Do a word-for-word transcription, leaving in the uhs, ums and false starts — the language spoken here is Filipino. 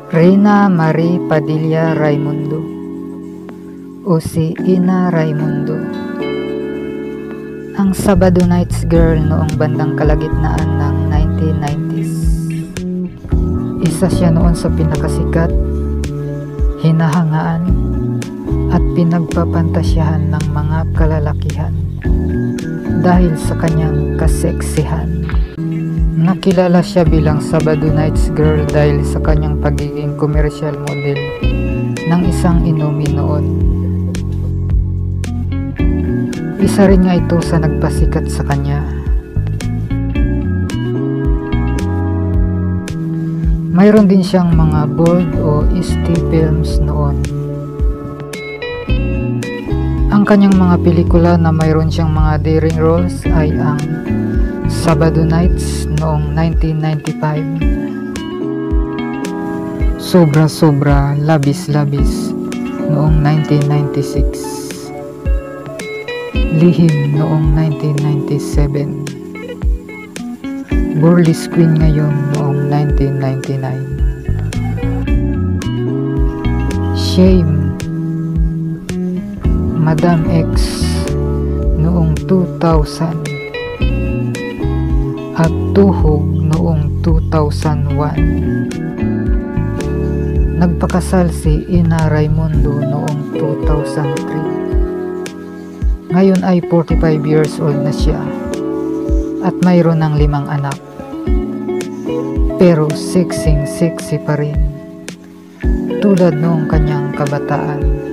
Rina Marie Padilla Raymundo o si Ina Raymundo. Ang Sabado Nights girl noong bandang kalagitnaan ng nineteen nineties. Isa siya noon sa pinakasikat, hinahangaan at pinagpapantasyahan ng mga kalalakihan dahil sa kanyang kaseksihan. Nakilala siya bilang Sabado Nights girl dahil sa kanyang pagiging commercial model ng isang inumin noon. Isa rin nga ito sa nagpasikat sa kanya. Mayroon din siyang mga bold o steady films noon. Ang kanyang mga pelikula na mayroon siyang mga daring roles ay ang Sabado Nights noong nineteen ninety-five, Sobra Sobra Labis Labis noong nineteen ninety-six, Lihim noong nineteen ninety-seven, Burlesque Queen ngayon noong nineteen ninety-nine, Shame, Madam X noong two thousand, at Tuhog noong two thousand one. Nagpakasal si Ina Raymundo noong two thousand three. Ngayon ay forty-five years old na siya at mayroon ng limang anak. Pero sexing sexy pa rin tulad noong kanyang kabataan.